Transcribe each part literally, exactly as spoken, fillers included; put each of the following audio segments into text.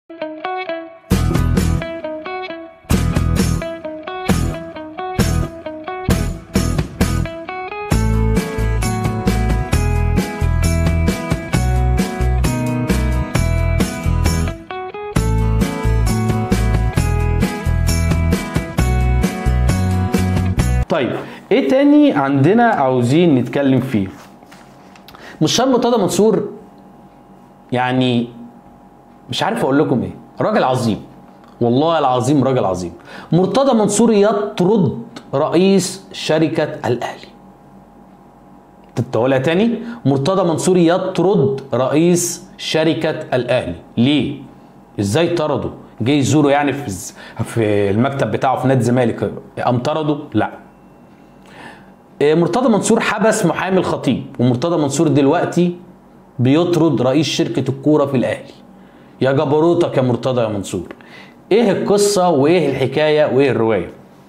طيب ايه تاني عندنا عاوزين نتكلم فيه؟ مستشار مرتضى منصور يعني مش عارف اقول لكم ايه، راجل عظيم والله العظيم، راجل عظيم. مرتضى منصور يطرد رئيس شركة الاهلي. تقولها تاني، مرتضى منصور يطرد رئيس شركة الاهلي. ليه؟ ازاي طرده؟ جاي يزوره يعني في في المكتب بتاعه في نادي الزمالك قام طرده؟ لا. مرتضى منصور حبس محامي الخطيب، ومرتضى منصور دلوقتي بيطرد رئيس شركة الكورة في الاهلي. يا جبروتك يا مرتضى يا منصور، ايه القصة وايه الحكاية وايه الرواية؟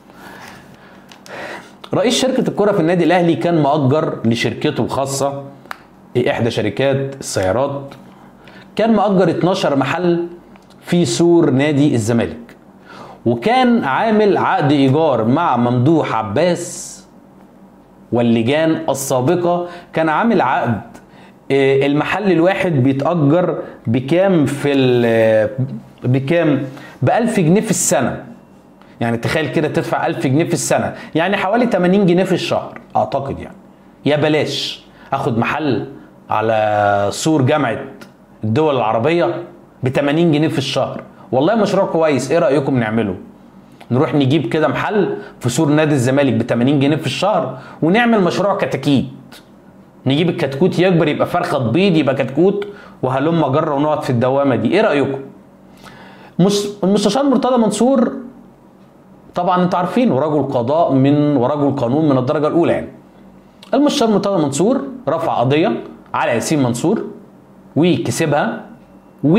رئيس شركة الكورة في النادي الاهلي كان مؤجر لشركته الخاصة، احدى شركات السيارات، كان مؤجر اتناشر محل في سور نادي الزمالك، وكان عامل عقد ايجار مع ممدوح عباس واللجان السابقة. كان عامل عقد المحل الواحد بيتأجر بكام في بكام ب ألف جنيه في السنة. يعني تخيل كده تدفع ألف جنيه في السنة، يعني حوالي تمانين جنيه في الشهر اعتقد. يعني يا بلاش اخد محل على سور جامعة الدول العربية ب تمانين جنيه في الشهر. والله مشروع كويس، ايه رأيكم نعمله؟ نروح نجيب كده محل في سور نادي الزمالك ب تمانين جنيه في الشهر ونعمل مشروع كتاكيت. نجيب الكتكوت يكبر يبقى فرخه بيض يبقى كتكوت وهلم جره ونقعد في الدوامه دي، ايه رايكم؟ المستشار مرتضى منصور طبعا انتوا عارفين ورجل قضاء من ورجل قانون من الدرجه الاولى. يعني المستشار مرتضى منصور رفع قضيه على ياسين منصور وكسبها، و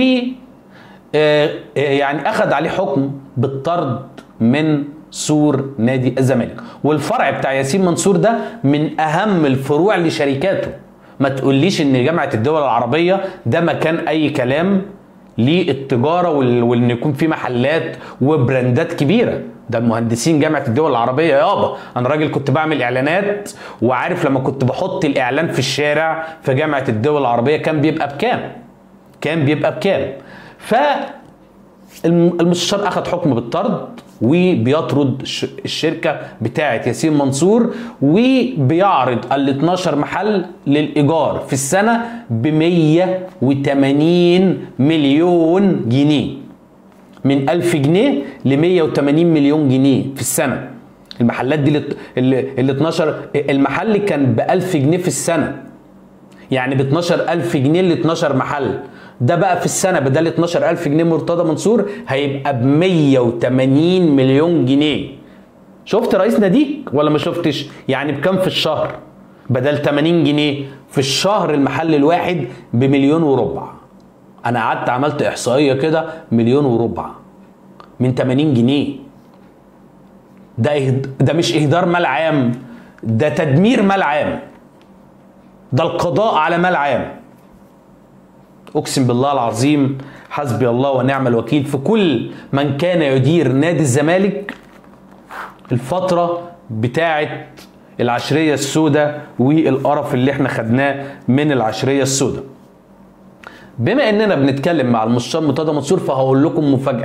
يعني اخذ عليه حكم بالطرد من سور نادي الزمالك. والفرع بتاع ياسين منصور ده من اهم الفروع لشركاته. ما تقوليش ان جامعة الدول العربية ده مكان اي كلام للتجارة وان يكون في محلات وبراندات كبيرة. ده مهندسين جامعة الدول العربية يابا. انا راجل كنت بعمل اعلانات وعارف لما كنت بحط الاعلان في الشارع في جامعة الدول العربية كان بيبقى بكام؟ كان بيبقى بكام؟ ف المستشار اخذ حكم بالطرد وبيطرد الشركه بتاعه ياسين منصور، وبيعرض ال اتناشر محل للايجار في السنه ب مية وتمانين مليون جنيه. من ألف جنيه ل مية وتمانين مليون جنيه في السنه. المحلات دي ال اتناشر المحل كان ب ألف جنيه في السنه، يعني ب اتناشر ألف جنيه ل اتناشر محل. ده بقى في السنه بدل اتناشر ألف جنيه مرتضى منصور هيبقى ب مية وتمانين مليون جنيه. شفت رئيس ناديك ولا ما شفتش؟ يعني بكام في الشهر؟ بدل تمانين جنيه في الشهر المحل الواحد بمليون وربع. انا قعدت عملت احصائيه كده، مليون وربع من تمانين جنيه. ده ده مش اهدار مال عام، ده تدمير مال عام، ده القضاء على مال عام. اقسم بالله العظيم حسبي الله ونعم الوكيل في كل من كان يدير نادي الزمالك الفترة بتاعة العشرية السوداء والقرف اللي احنا خدناه من العشرية السوداء. بما اننا بنتكلم مع المستشار مرتضى منصور فهقول لكم مفاجأة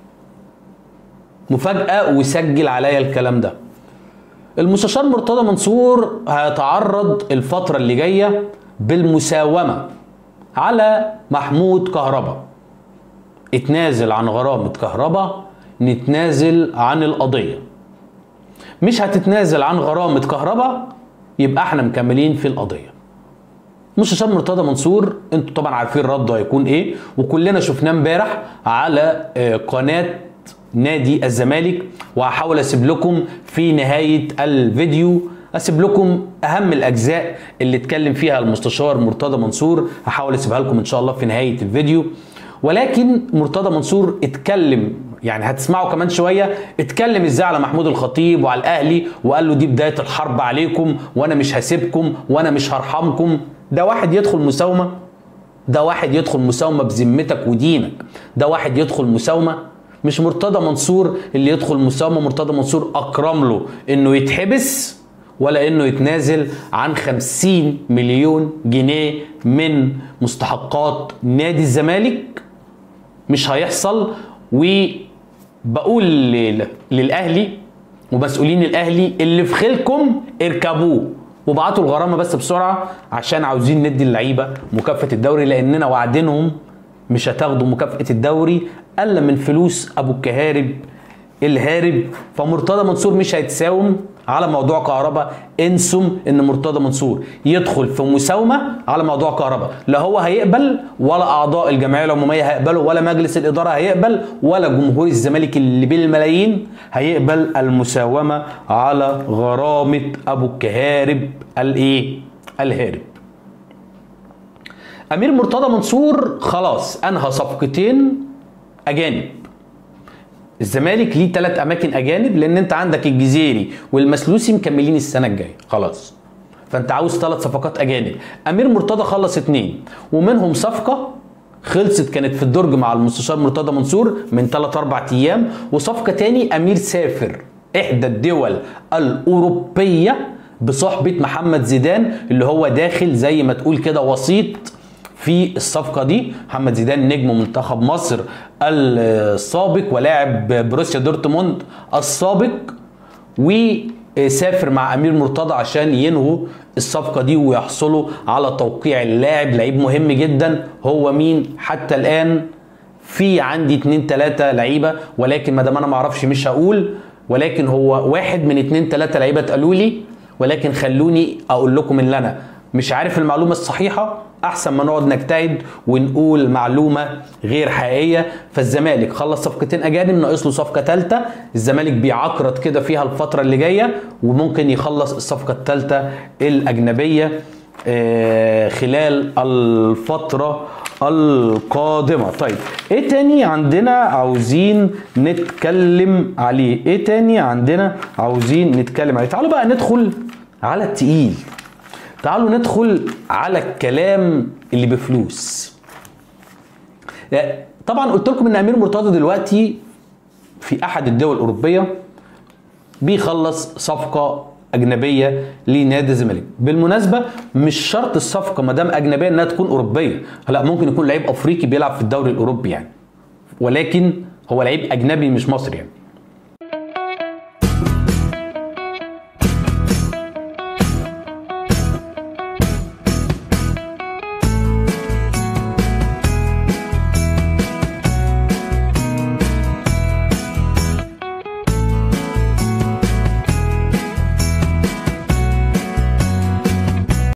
مفاجأة وسجل عليا الكلام ده. المستشار مرتضى منصور هيتعرض الفترة اللي جاية بالمساومة على محمود كهربا. اتنازل عن غرامة كهربا، نتنازل عن القضية. مش هتتنازل عن غرامة كهربا يبقى احنا مكملين في القضية. مستشار مرتضى منصور انتوا طبعا عارفين رده هيكون ايه، وكلنا شفناه امبارح على قناة نادي الزمالك. وهحاول اسيب لكم في نهاية الفيديو اسيب لكم اهم الاجزاء اللي اتكلم فيها المستشار مرتضى منصور، هحاول اسيبها لكم ان شاء الله في نهايه الفيديو. ولكن مرتضى منصور اتكلم، يعني هتسمعوا كمان شويه، اتكلم ازاي على محمود الخطيب وعلى الاهلي، وقال له دي بدايه الحرب عليكم وانا مش هسيبكم وانا مش هرحمكم. ده واحد يدخل مساومه؟ ده واحد يدخل مساومه بذمتك ودينك، ده واحد يدخل مساومه. مش مرتضى منصور اللي يدخل مساومه، مرتضى منصور اكرم له انه يتحبس ولا انه يتنازل عن خمسين مليون جنيه من مستحقات نادي الزمالك. مش هيحصل. وبقول للاهلي ومسؤولين الاهلي اللي في خيلكم اركبوه وبعتوا الغرامه بس بسرعه، عشان عاوزين ندي اللعيبه مكافاه الدوري، لاننا وعدينهم مش هتاخدوا مكافاه الدوري الا من فلوس ابو الكهارب الهارب. فمرتضى منصور مش هيتساوم على موضوع كهرباء. انسوا ان مرتضى منصور يدخل في مساومه على موضوع كهرباء، لا هو هيقبل ولا اعضاء الجمعيه العموميه هيقبلوا ولا مجلس الاداره هيقبل ولا جمهور الزمالك اللي بالملايين هيقبل المساومه على غرامه ابو الكهارب الايه؟ الهارب. امير مرتضى منصور خلاص انهى صفقتين اجانب. الزمالك ليه ثلاث اماكن اجانب، لان انت عندك الجزيري والمسلوسي مكملين السنه الجايه خلاص، فانت عاوز ثلاث صفقات اجانب. امير مرتضى خلص اثنين، ومنهم صفقه خلصت كانت في الدرج مع المستشار مرتضى منصور من ثلاث اربع ايام، وصفقه تاني امير سافر احدى الدول الاوروبيه بصحبه محمد زيدان اللي هو داخل زي ما تقول كده وسيط في الصفقه دي. محمد زيدان نجم منتخب مصر السابق ولاعب بروسيا دورتموند السابق، وسافر مع امير مرتضى عشان ينهوا الصفقه دي ويحصلوا على توقيع اللاعب. لعيب مهم جدا. هو مين حتى الان؟ في عندي اتنين تلاته لعيبه، ولكن ما دام انا ما اعرفش مش هقول، ولكن هو واحد من اتنين تلاته لعيبه اتقالوا لي، ولكن خلوني اقول لكم ان انا مش عارف المعلومه الصحيحه، احسن ما نقعد نجتهد ونقول معلومه غير حقيقيه. فالزمالك خلص صفقتين اجانب، ناقص له صفقه ثالثه. الزمالك بيعقرط كده فيها الفتره اللي جايه، وممكن يخلص الصفقه الثالثه الاجنبيه خلال الفتره القادمه. طيب ايه تاني عندنا عاوزين نتكلم عليه؟ ايه تاني عندنا عاوزين نتكلم عليه؟ تعالوا بقى ندخل على التقيل، تعالوا ندخل على الكلام اللي بفلوس. طبعا قلت لكم ان امير مرتضى دلوقتي في احد الدول الاوروبيه بيخلص صفقه اجنبيه لنادي الزمالك. بالمناسبه مش شرط الصفقه ما دام اجنبيه انها تكون اوروبيه، لا ممكن يكون لعيب افريقي بيلعب في الدوري الاوروبي يعني، ولكن هو لعيب اجنبي مش مصري يعني.